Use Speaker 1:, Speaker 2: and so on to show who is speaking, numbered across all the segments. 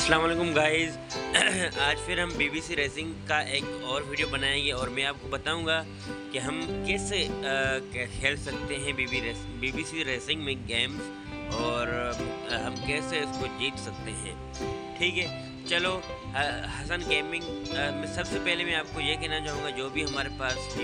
Speaker 1: अस्सलाम वालेकुम गाइस। आज फिर हम BBC रेसिंग का एक और वीडियो बनाएंगे और मैं आपको बताऊंगा कि हम कैसे खेल सकते हैं BBC रेसिंग में गेम्स और हम कैसे इसको जीत सकते हैं। ठीक है, चलो हसन गेमिंग में सबसे पहले मैं आपको ये कहना चाहूँगा, जो भी हमारे पास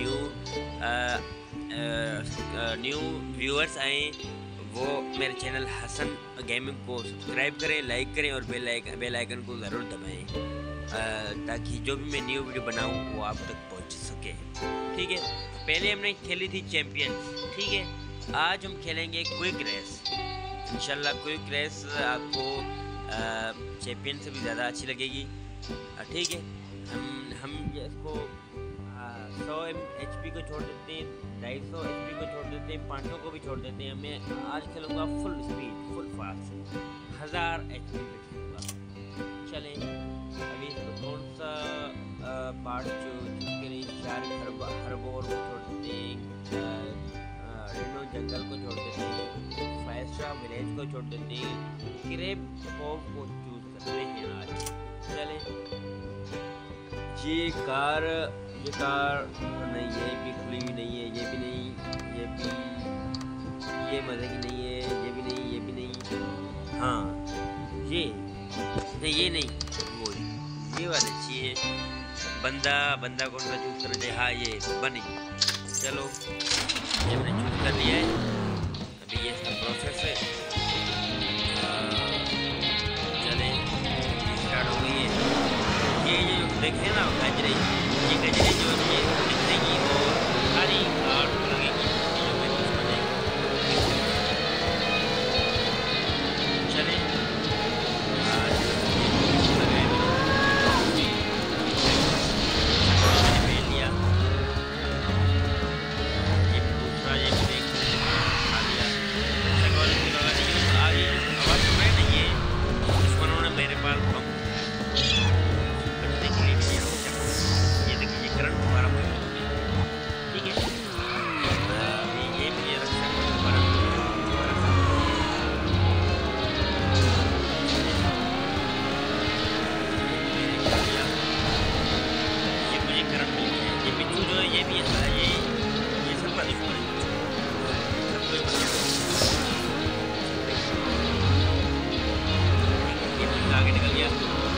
Speaker 1: न्यू व्यूअर्स आए वो मेरे चैनल हसन गेमिंग को सब्सक्राइब करें, लाइक करें और बेल आइकन को ज़रूर दबाएं ताकि जो भी मैं न्यू वीडियो बनाऊं वो आप तक पहुंच सके। ठीक है, पहले हमने खेली थी चैम्पियंस। ठीक है, आज हम खेलेंगे क्विक रेस। इंशाल्लाह क्विक रेस आपको चैम्पियन से भी ज़्यादा अच्छी लगेगी। ठीक है, हम इसको 100 HP को छोड़ देते हैं, 250 HP को छोड़ देते हैं, 500 को भी छोड़ देते हैं। मैं आज खेलूँगा full speed, full fast, 1000 HP पे खेलूँगा। चलें, अभी इसको कौन सा पार्ट चूज करें? शार्क हर्बोर को छोड़ देते हैं, रेनो जंगल को छोड़ देते हैं, फाइस्ट्रा विलेज को छोड़ देते हैं, क्रेप कोव को चूज करते हैं आज। चलें, ये कार नहीं, ये भी खुली हुई नहीं है, ये भी नहीं, ये मज़े की नहीं है, ये भी नहीं, ये भी नहीं। हाँ, ये नहीं, वो ये वाली अच्छी है। बंदा कौन सा चूज करना चाहिए? हाँ, ये बनी। चलो, ये मैंने चूज कर लिया है। अभी ये इसका प्रोसेस है। चलें, स्टार्ट हो गई है। ये देखें ना गजरे, ये गजरे जो ये दिखेगी और सारी आर्ट लगेगी जो मैं कुछ बनेगी। चलें, पहन लिया, ये दूसरा ये भी खा लिया, टेक्नोलॉजी लगा दी। आगे आवाज़ सुन रहे नहीं, ये दुश्मनों ने मेरे पास बम ये देखिए करंट हमारा मुझे। ठीक है, ये भी रक्षा ये मुझे करंट मिल गया। ये बिच्छू जो है ये भी ऐसा है, ये सब का दुश्मन है, सब कोई ये आगे निकल गया।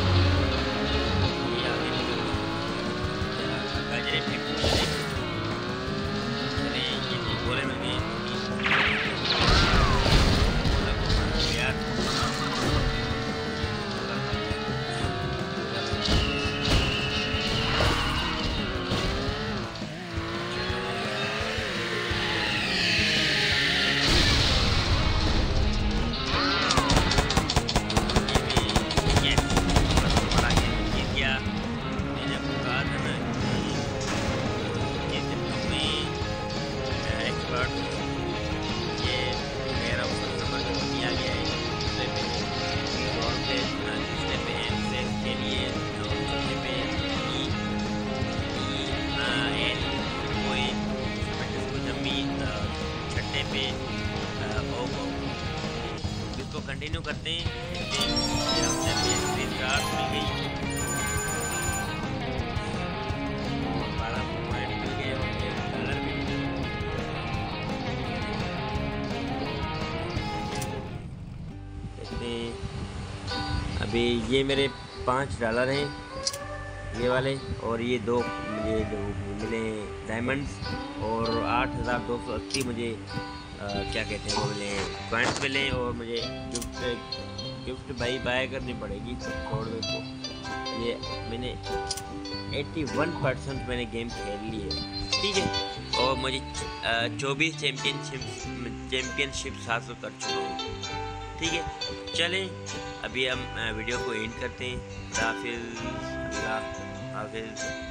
Speaker 1: इसको कंटिन्यू करते हैं। अभी ये मेरे $5 हैं ये वाले, और ये 2 मुझे मिले डायमंड्स, और 8280 मुझे क्या कहते हैं वो मिले पॉइंट्स मिले, और मुझे गिफ्ट बाय करनी पड़ेगी छोड़ दो तो। ये मैंने 81% मैंने गेम खेल ली है। ठीक है, और मुझे 24 चैम्पियनशिप हासिल कर चुका हूँ। ठीक है, चलें, अभी हम वीडियो को एंड करते हैं। अल्लाह हाफिज़।